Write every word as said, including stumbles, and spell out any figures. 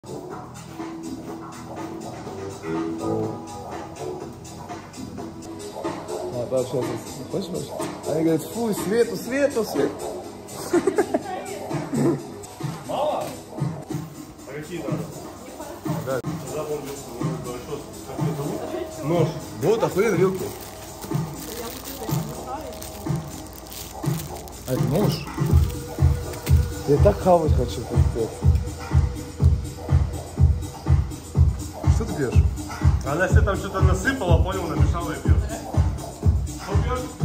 А, да, сейчас, хочешь, хочешь? Они говорят, фу, свету, свету, свету. Мало? А какие надо? Да. Запомнился, что, как ее зовут? Нож. Вот, охуенно, вилки. А это нож? Я так хавать хочу, как-то. Что ты пьешь? Она себе там что-то насыпала, понял, намешала и пьет. Что пьешь?